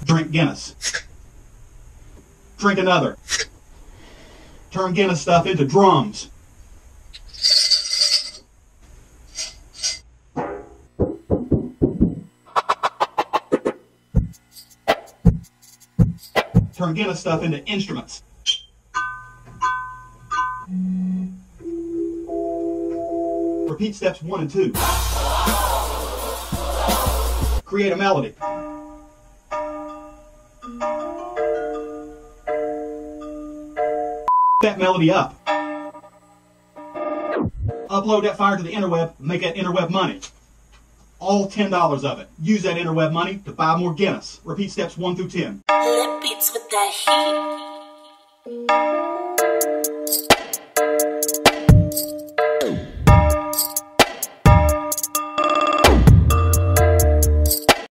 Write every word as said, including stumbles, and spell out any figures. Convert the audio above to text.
Drink Guinness. Drink another. Turn Guinness stuff into drums. Turn Guinness stuff into instruments. Repeat steps one and two. Create a melody. That melody up. Upload that file to the interweb, make that interweb money. All ten dollars of it. Use that interweb money to buy more Guinness. Repeat steps one through ten. Lip beats with that heat.